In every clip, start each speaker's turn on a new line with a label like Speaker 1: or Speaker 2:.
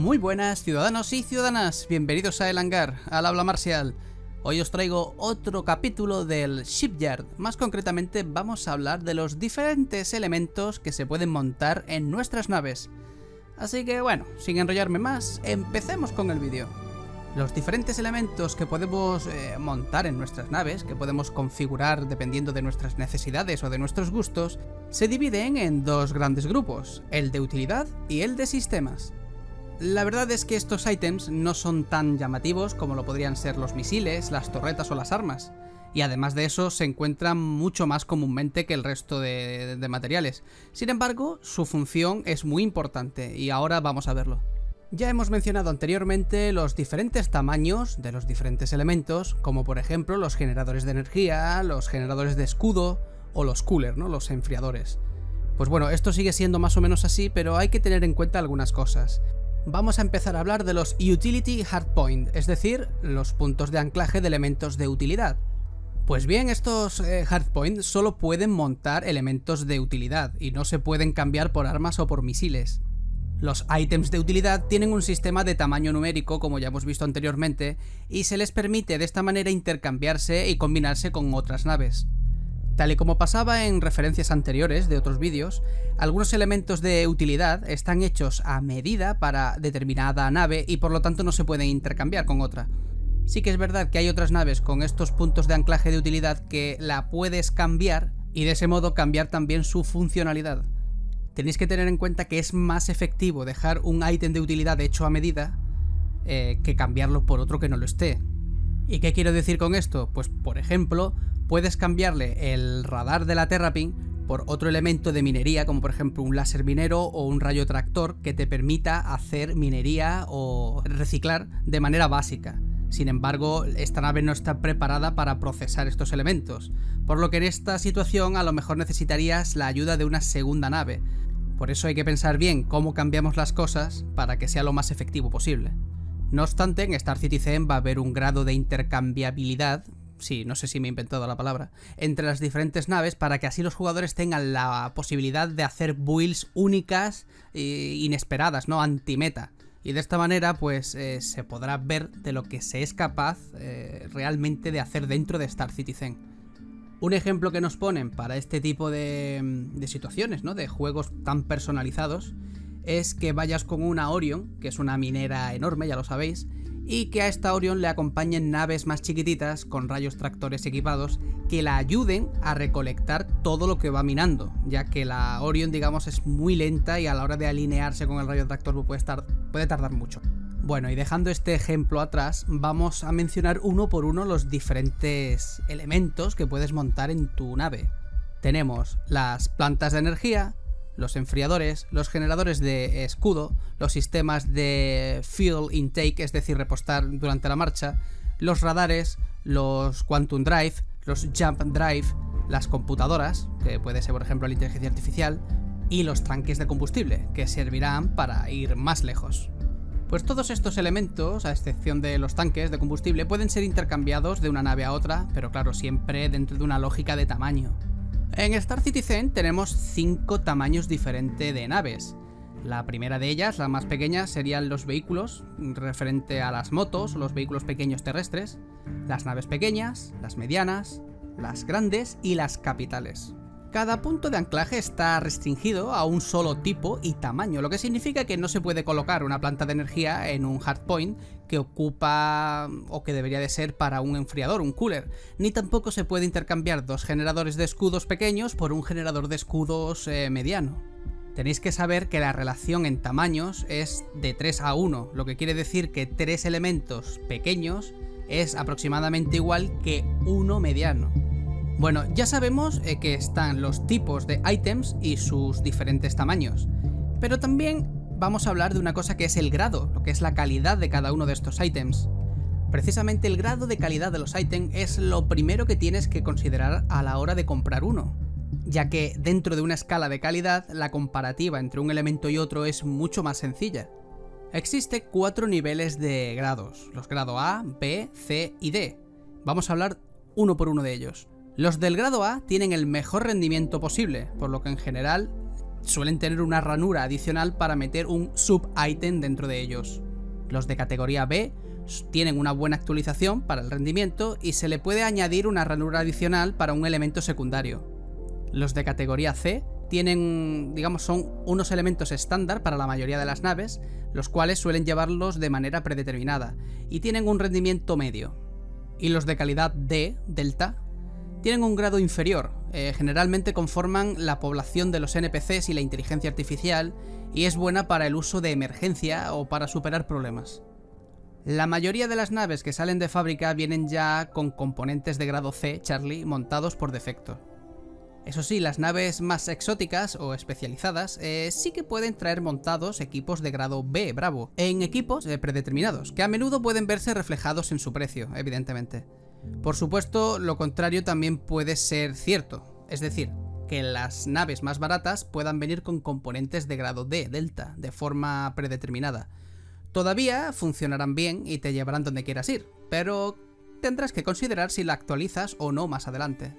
Speaker 1: Muy buenas ciudadanos y ciudadanas, bienvenidos a El Hangar, al habla marcial. Hoy os traigo otro capítulo del Shipyard, más concretamente vamos a hablar de los diferentes elementos que se pueden montar en nuestras naves. Así que bueno, sin enrollarme más, empecemos con el vídeo. Los diferentes elementos que podemos montar en nuestras naves, que podemos configurar dependiendo de nuestras necesidades o de nuestros gustos, se dividen en dos grandes grupos, el de utilidad y el de sistemas. La verdad es que estos ítems no son tan llamativos como lo podrían ser los misiles, las torretas o las armas, y además de eso se encuentran mucho más comúnmente que el resto de materiales. Sin embargo, su función es muy importante y ahora vamos a verlo. Ya hemos mencionado anteriormente los diferentes tamaños de los diferentes elementos, como por ejemplo los generadores de energía, los generadores de escudo o los coolers, ¿no? Los enfriadores. Pues bueno, esto sigue siendo más o menos así, pero hay que tener en cuenta algunas cosas. Vamos a empezar a hablar de los Utility Hardpoint, es decir, los puntos de anclaje de elementos de utilidad. Pues bien, estos Hardpoint solo pueden montar elementos de utilidad y no se pueden cambiar por armas o por misiles. Los ítems de utilidad tienen un sistema de tamaño numérico, como ya hemos visto anteriormente, y se les permite de esta manera intercambiarse y combinarse con otras naves. Tal y como pasaba en referencias anteriores de otros vídeos, algunos elementos de utilidad están hechos a medida para determinada nave y por lo tanto no se pueden intercambiar con otra. Sí que es verdad que hay otras naves con estos puntos de anclaje de utilidad que la puedes cambiar y de ese modo cambiar también su funcionalidad. Tenéis que tener en cuenta que es más efectivo dejar un ítem de utilidad hecho a medida que cambiarlo por otro que no lo esté. ¿Y qué quiero decir con esto? Pues por ejemplo, puedes cambiarle el radar de la Terrapin por otro elemento de minería, como por ejemplo un láser minero o un rayo tractor que te permita hacer minería o reciclar de manera básica. Sin embargo, esta nave no está preparada para procesar estos elementos, por lo que en esta situación a lo mejor necesitarías la ayuda de una segunda nave. Por eso hay que pensar bien cómo cambiamos las cosas para que sea lo más efectivo posible. No obstante, en Star Citizen va a haber un grado de intercambiabilidad, sí, no sé si me he inventado la palabra, entre las diferentes naves para que así los jugadores tengan la posibilidad de hacer builds únicas e inesperadas, ¿no? Antimeta. Y de esta manera, pues, se podrá ver de lo que se es capaz realmente de hacer dentro de Star Citizen. Un ejemplo que nos ponen para este tipo de situaciones, ¿no? De juegos tan personalizados, es que vayas con una Orion, que es una minera enorme, ya lo sabéis, y que a esta Orion le acompañen naves más chiquititas con rayos tractores equipados que la ayuden a recolectar todo lo que va minando, ya que la Orion, digamos, es muy lenta y a la hora de alinearse con el rayo tractor puede tardar mucho. Bueno, y dejando este ejemplo atrás, vamos a mencionar uno por uno los diferentes elementos que puedes montar en tu nave. Tenemos las plantas de energía, los enfriadores, los generadores de escudo, los sistemas de fuel intake, es decir, repostar durante la marcha, los radares, los quantum drive, los jump drive, las computadoras, que puede ser por ejemplo la inteligencia artificial, y los tanques de combustible, que servirán para ir más lejos. Pues todos estos elementos, a excepción de los tanques de combustible, pueden ser intercambiados de una nave a otra, pero claro, siempre dentro de una lógica de tamaño. En Star Citizen tenemos 5 tamaños diferentes de naves. La primera de ellas, la más pequeña, serían los vehículos, referente a las motos o los vehículos pequeños terrestres, las naves pequeñas, las medianas, las grandes y las capitales. Cada punto de anclaje está restringido a un solo tipo y tamaño, lo que significa que no se puede colocar una planta de energía en un hardpoint que ocupa o que debería de ser para un enfriador, un cooler, ni tampoco se puede intercambiar dos generadores de escudos pequeños por un generador de escudos mediano. Tenéis que saber que la relación en tamaños es de 3 a 1, lo que quiere decir que 3 elementos pequeños es aproximadamente igual que 1 mediano. Bueno, ya sabemos que están los tipos de ítems y sus diferentes tamaños, pero también vamos a hablar de una cosa que es el grado, lo que es la calidad de cada uno de estos ítems. Precisamente el grado de calidad de los ítems es lo primero que tienes que considerar a la hora de comprar uno, ya que dentro de una escala de calidad la comparativa entre un elemento y otro es mucho más sencilla. Existe 4 niveles de grados, los grados A, B, C y D. Vamos a hablar uno por uno de ellos. Los del grado A tienen el mejor rendimiento posible, por lo que en general suelen tener una ranura adicional para meter un sub-item dentro de ellos. Los de categoría B tienen una buena actualización para el rendimiento y se le puede añadir una ranura adicional para un elemento secundario. Los de categoría C tienen, digamos, son unos elementos estándar para la mayoría de las naves, los cuales suelen llevarlos de manera predeterminada y tienen un rendimiento medio. Y los de calidad D, Delta, tienen un grado inferior, generalmente conforman la población de los NPCs y la inteligencia artificial, y es buena para el uso de emergencia o para superar problemas. La mayoría de las naves que salen de fábrica vienen ya con componentes de grado C, Charlie, montados por defecto. Eso sí, las naves más exóticas o especializadas sí que pueden traer montados equipos de grado B, Bravo, en equipos predeterminados, que a menudo pueden verse reflejados en su precio, evidentemente. Por supuesto, lo contrario también puede ser cierto, es decir, que las naves más baratas puedan venir con componentes de grado D, Delta, de forma predeterminada. Todavía funcionarán bien y te llevarán donde quieras ir, pero tendrás que considerar si la actualizas o no más adelante.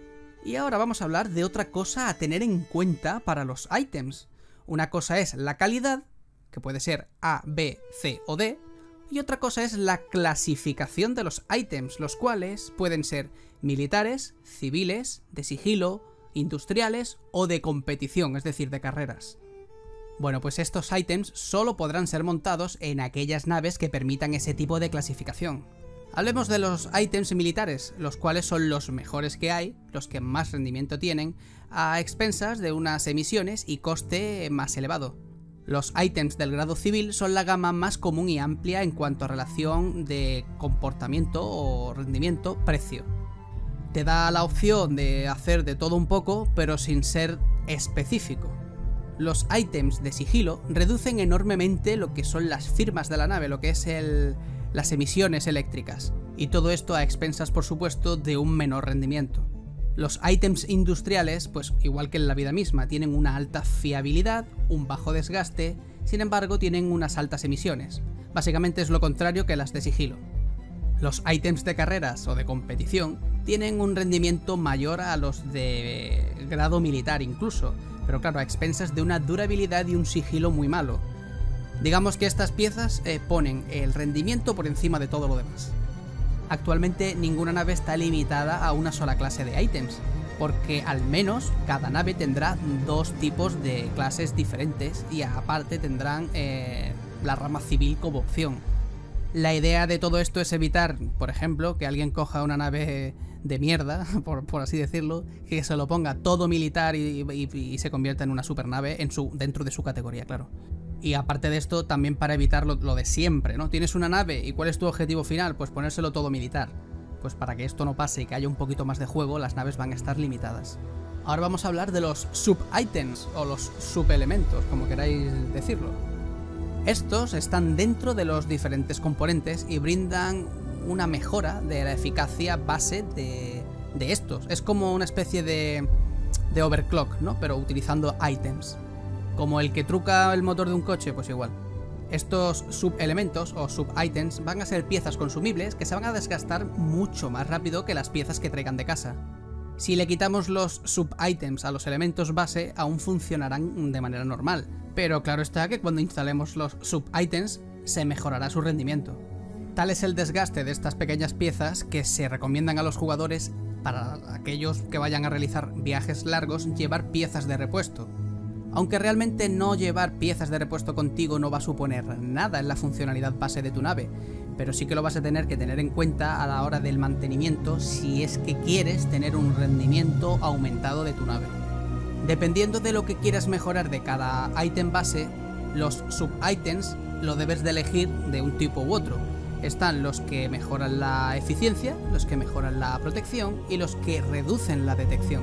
Speaker 1: Y ahora vamos a hablar de otra cosa a tener en cuenta para los ítems. Una cosa es la calidad, que puede ser A, B, C o D, y otra cosa es la clasificación de los ítems, los cuales pueden ser militares, civiles, de sigilo, industriales o de competición, es decir, de carreras. Bueno, pues estos ítems solo podrán ser montados en aquellas naves que permitan ese tipo de clasificación. Hablemos de los ítems militares, los cuales son los mejores que hay, los que más rendimiento tienen, a expensas de unas emisiones y coste más elevado. Los ítems del grado civil son la gama más común y amplia en cuanto a relación de comportamiento o rendimiento-precio. Te da la opción de hacer de todo un poco, pero sin ser específico. Los ítems de sigilo reducen enormemente lo que son las firmas de la nave, lo que es las emisiones eléctricas, y todo esto a expensas, por supuesto, de un menor rendimiento. Los ítems industriales, pues igual que en la vida misma, tienen una alta fiabilidad, un bajo desgaste, sin embargo tienen unas altas emisiones. Básicamente es lo contrario que las de sigilo. Los ítems de carreras o de competición tienen un rendimiento mayor a los de grado militar incluso, pero claro, a expensas de una durabilidad y un sigilo muy malo. Digamos que estas piezas ponen el rendimiento por encima de todo lo demás. Actualmente ninguna nave está limitada a una sola clase de ítems, porque al menos cada nave tendrá dos tipos de clases diferentes y aparte tendrán la rama civil como opción. La idea de todo esto es evitar, por ejemplo, que alguien coja una nave de mierda, por así decirlo, que se lo ponga todo militar y se convierta en una supernave dentro de su categoría, claro. Y aparte de esto, también para evitar lo de siempre, ¿no? Tienes una nave y ¿cuál es tu objetivo final? Pues ponérselo todo militar. Pues para que esto no pase y que haya un poquito más de juego, las naves van a estar limitadas. Ahora vamos a hablar de los sub-ítems o los subelementos, como queráis decirlo. Estos están dentro de los diferentes componentes y brindan una mejora de la eficacia base de estos. Es como una especie de overclock, ¿no? Pero utilizando ítems. Como el que truca el motor de un coche, pues igual. Estos subelementos o sub-ítems van a ser piezas consumibles que se van a desgastar mucho más rápido que las piezas que traigan de casa. Si le quitamos los sub-ítems a los elementos base, aún funcionarán de manera normal, pero claro está que cuando instalemos los sub-ítems se mejorará su rendimiento. Tal es el desgaste de estas pequeñas piezas que se recomiendan a los jugadores, para aquellos que vayan a realizar viajes largos, llevar piezas de repuesto. Aunque realmente no llevar piezas de repuesto contigo no va a suponer nada en la funcionalidad base de tu nave, pero sí que lo vas a tener que tener en cuenta a la hora del mantenimiento si es que quieres tener un rendimiento aumentado de tu nave. Dependiendo de lo que quieras mejorar de cada ítem base, los sub-ítems lo debes de elegir de un tipo u otro. Están los que mejoran la eficiencia, los que mejoran la protección y los que reducen la detección.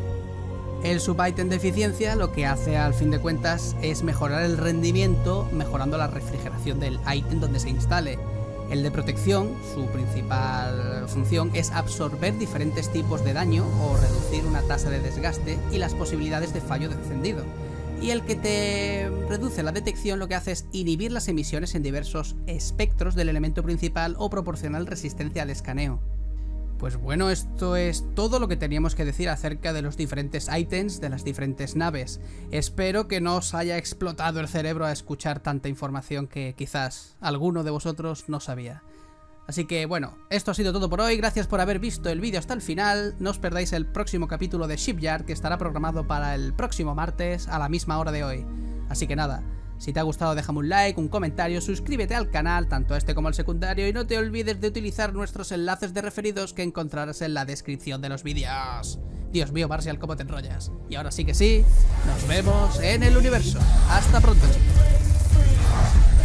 Speaker 1: El sub-ítem de eficiencia lo que hace al fin de cuentas es mejorar el rendimiento mejorando la refrigeración del ítem donde se instale. El de protección, su principal función es absorber diferentes tipos de daño o reducir una tasa de desgaste y las posibilidades de fallo de encendido. Y el que te reduce la detección lo que hace es inhibir las emisiones en diversos espectros del elemento principal o proporcionar resistencia al escaneo. Pues bueno, esto es todo lo que teníamos que decir acerca de los diferentes ítems de las diferentes naves. Espero que no os haya explotado el cerebro a escuchar tanta información que quizás alguno de vosotros no sabía. Así que bueno, esto ha sido todo por hoy, gracias por haber visto el vídeo hasta el final, no os perdáis el próximo capítulo de Shipyard que estará programado para el próximo martes a la misma hora de hoy. Así que nada, si te ha gustado déjame un like, un comentario, suscríbete al canal, tanto a este como al secundario, y no te olvides de utilizar nuestros enlaces de referidos que encontrarás en la descripción de los vídeos. Dios mío, Marcial, cómo te enrollas. Y ahora sí que sí, nos vemos en el universo. Hasta pronto, chicos.